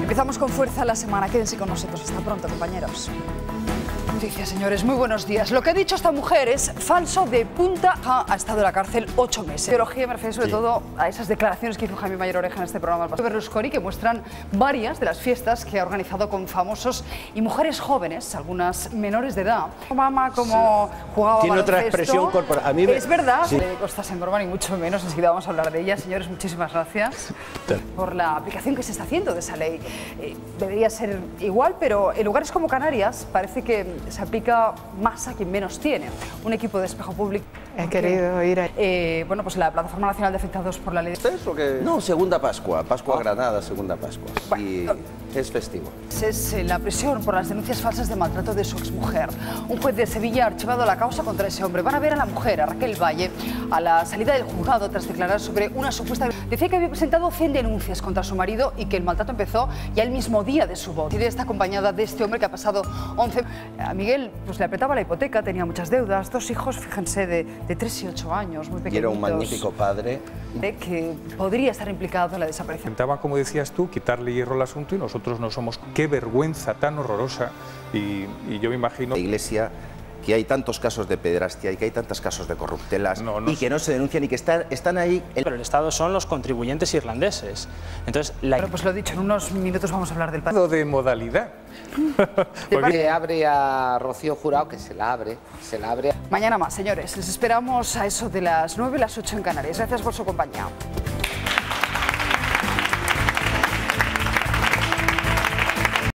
Empezamos con fuerza la semana. Quédense con nosotros. Hasta pronto, compañeros. Noticias, señores, muy buenos días. Lo que ha dicho esta mujer es falso de punta. Ha estado en la cárcel 8 meses. Ideología me refiero sobre todo a esas declaraciones que hizo Jaime Mayor Oreja en este programa de Berlusconi, que muestran varias de las fiestas que ha organizado con famosos y mujeres jóvenes, algunas menores de edad. Obama, como jugaba tiene baloncesto. Otra expresión corporal. A mí es verdad, sí. de Costas en broma, ni mucho menos. Enseguida vamos a hablar de ella. Señores, muchísimas gracias por la aplicación que se está haciendo de esa ley. Debería ser igual, pero en lugares como Canarias parece que se aplica más a quien menos tiene. Un equipo de Espejo Público. He querido ir a... bueno, pues la Plataforma Nacional de Afectados por la Ley. ¿Ustedes o qué? No, segunda Pascua. Pascua Granada, segunda Pascua. Bueno, y es festivo. Es la prisión por las denuncias falsas de maltrato de su exmujer. Un juez de Sevilla ha archivado la causa contra ese hombre. Van a ver a la mujer, a Raquel Valle, a la salida del juzgado tras declarar sobre una supuesta... Decía que había presentado 100 denuncias contra su marido y que el maltrato empezó ya el mismo día de su boda. Y está acompañada de este hombre que ha pasado 11... A Miguel pues le apretaba la hipoteca, tenía muchas deudas, 2 hijos, fíjense, de 3 y 8 años, muy pequeñitos. Y era un magnífico padre. Que podría estar implicado en la desaparición. Intentaban, como decías tú, quitarle hierro al asunto y nosotros no somos. Qué vergüenza tan horrorosa. Y yo me imagino... La Iglesia, que hay tantos casos de pederastia y que hay tantos casos de corruptelas y que no se denuncian y que están ahí... Pero el Estado son los contribuyentes irlandeses. Entonces, Pero pues lo he dicho, en unos minutos vamos a hablar del Lo de modalidad. Le abre a Rocío Jurado, que se la abre. Mañana más, señores. Les esperamos a eso de las 9, las 8 en Canarias. Gracias por su compañía.